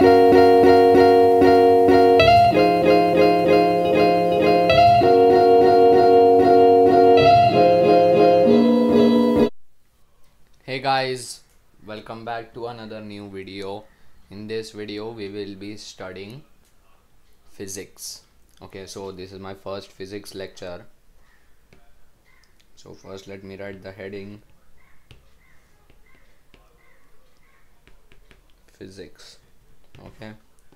Hey guys, welcome back to another new video. In this video we will be studying physics. Okay, so this is my first physics lecture. So first let me write the heading, physics. Okay,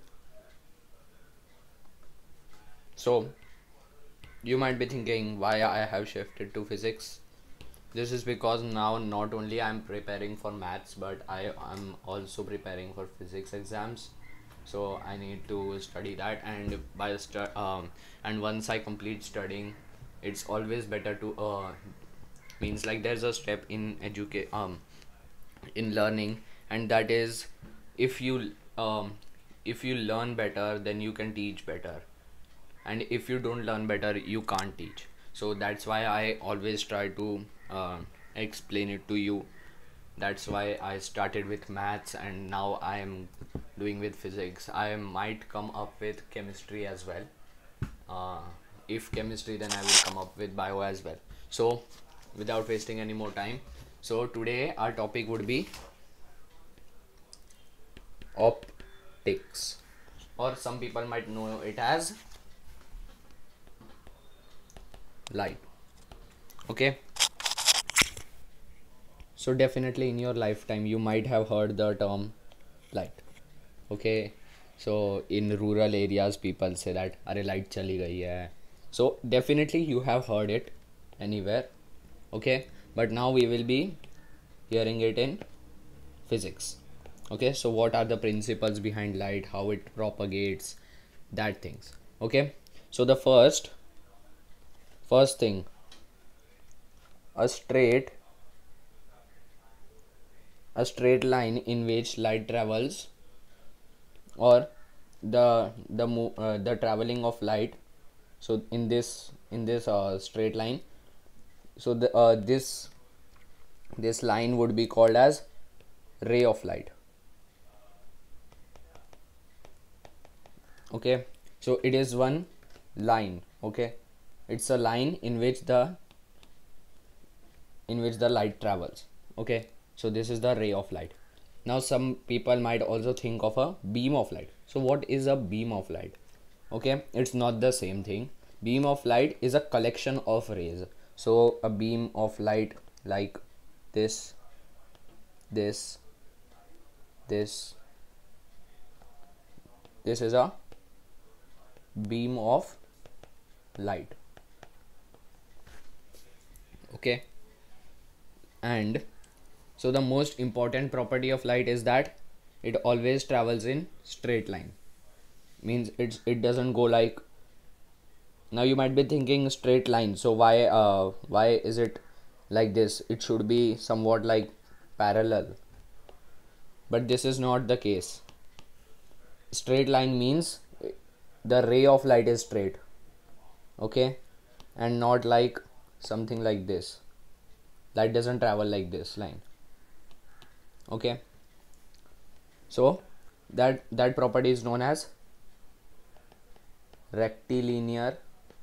so you might be thinking why I have shifted to physics. This is because now not only I'm preparing for maths, but I am also preparing for physics exams. So I need to study that, and and once I complete studying, it's always better to means like there's a step in in learning, and that is if you um if you learn better, then you can teach better, and if you don't learn better, you can't teach. So that's why I always try to explain it to you. That's why I started with maths, and now I am doing with physics. I might come up with chemistry as well. uh, if chemistry, then I will come up with bio as well. So without wasting any more time, so today our topic would be optics, or some people might know it as light. Okay, so definitely in your lifetime you might have heard the term light. Okay, so in rural areas people say that अरे light चली गई है. So definitely you have heard it anywhere. Okay, but now we will be hearing it in physics. Okay, so what are the principles behind light, how it propagates, that things. Okay, so the first thing, a straight line in which light travels, or the traveling of light. So in this straight line, so this line would be called as ray of light. Okay, so it is one line. Okay, it's a line in which the light travels. Okay, so this is the ray of light. Now some people might also think of a beam of light. So what is a beam of light? Okay, it's not the same thing. Beam of light is a collection of rays. So a beam of light like this, this, this is a beam of light. Okay, and so the most important property of light is that it always travels in straight line. Means it doesn't go like, now you might be thinking straight line, so why is it like this? It should be somewhat like parallel, but this is not the case. Straight line means the ray of light is straight. Okay, and not like something like this. Light doesn't travel like this line. Okay, so that property is known as rectilinear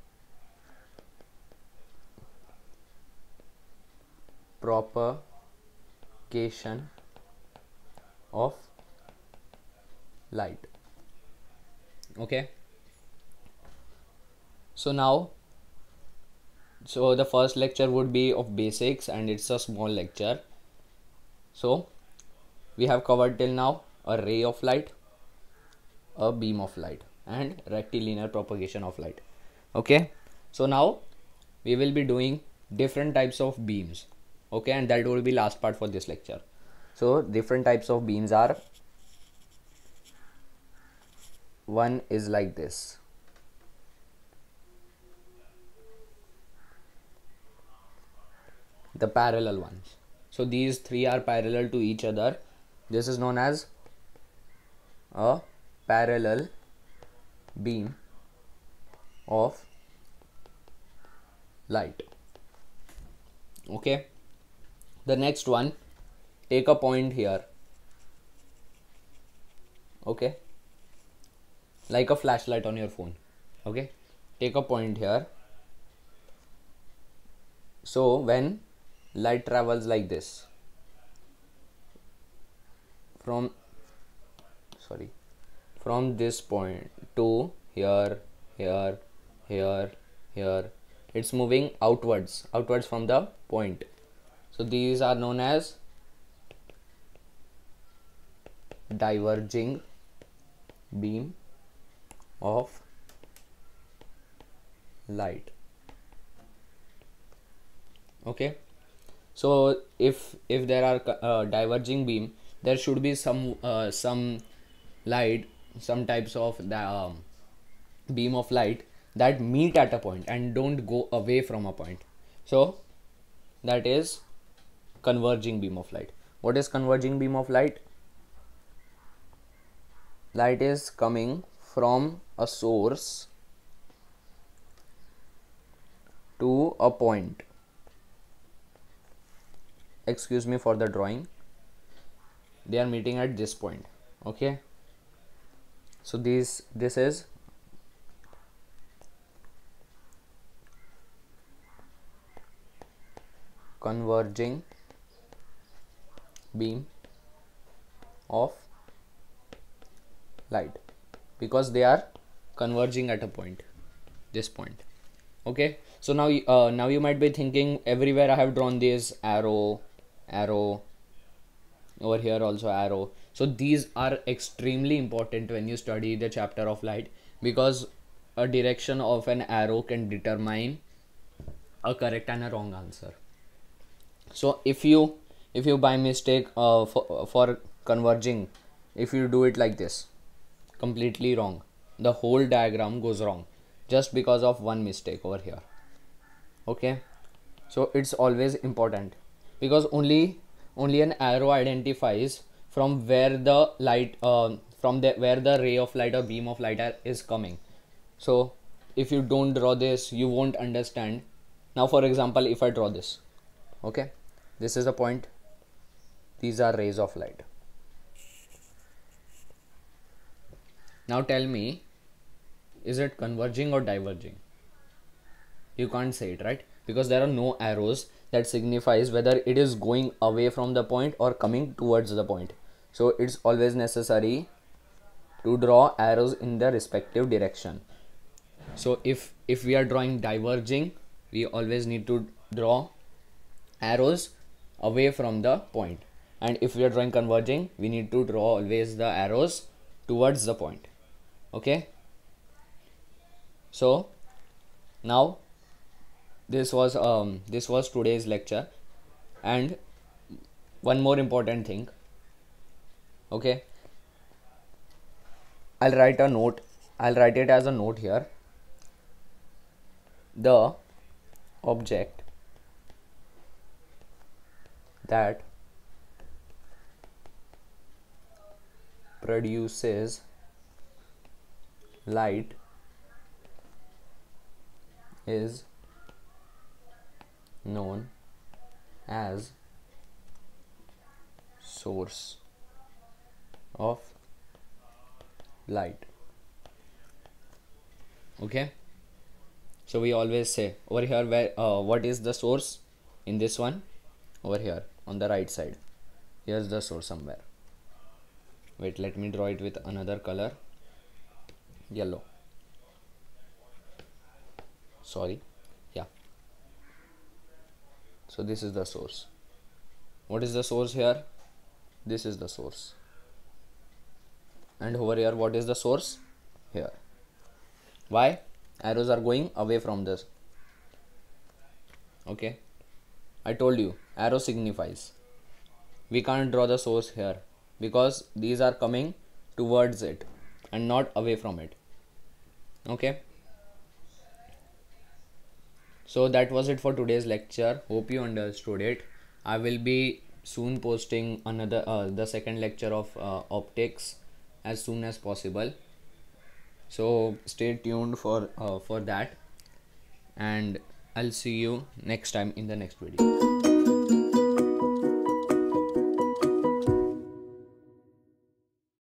propagation of light. Okay, so now, so the first lecture would be of basics, and it's a small lecture. So we have covered till now a ray of light, a beam of light, and rectilinear propagation of light. Okay, so now we will be doing different types of beams. Okay, and that will be last part for this lecture. So different types of beams are, one is like this, the parallel ones. So these three are parallel to each other. This is known as a parallel beam of light. Okay, the next one, take a point here. Okay, like a flashlight on your phone. Okay, take a point here. So when light travels like this from sorry from this point to here, here, here, here, it's moving outwards from the point. So these are known as diverging beam of light. Okay, so if there are diverging beam, there should be some light, some types of the beam of light that meet at a point and don't go away from a point. So that is converging beam of light. What is converging beam of light? Light is coming from a source to a point. Excuse me for the drawing. They are meeting at this point. Okay, so this is converging beam of light because they are converging at a point, this point. Okay, so now you might be thinking, everywhere I have drawn this arrow, over here also arrow. So these are extremely important when you study the chapter of light, because a direction of an arrow can determine a correct and a wrong answer. So if you by mistake for converging, if you do it like this, completely wrong, the whole diagram goes wrong just because of one mistake over here. Okay, so it's always important, because only an arrow identifies from where the light where the ray of light or beam of light is coming. So if you don't draw this, you won't understand. Now for example, if I draw this, okay, this is a point, these are rays of light. Now tell me, is it converging or diverging? You can't say it, right? Because there are no arrows that signifies whether it is going away from the point or coming towards the point. So it's always necessary to draw arrows in the respective direction. So if we are drawing diverging, we always need to draw arrows away from the point, and if we are drawing converging, we need to draw always the arrows towards the point. Okay, so now this was today's lecture. And one more important thing, okay, I'll write it as a note here. The object that produces light is known as source of light. Okay, so we always say over here where what is the source? In this one over here on the right side, here's the source somewhere. Wait, let me draw it with another color, yellow. Sorry, yeah. So this is the source. What is the source here? This is the source. And over here, what is the source? Here. Why? Arrows are going away from this. Okay, I told you, arrow signifies. We can't draw the source here because these are coming towards it and not away from it. Okay, so that was it for today's lecture. Hope you understood it. I will be soon posting another the second lecture of optics as soon as possible, so stay tuned for that, and I'll see you next time in the next video.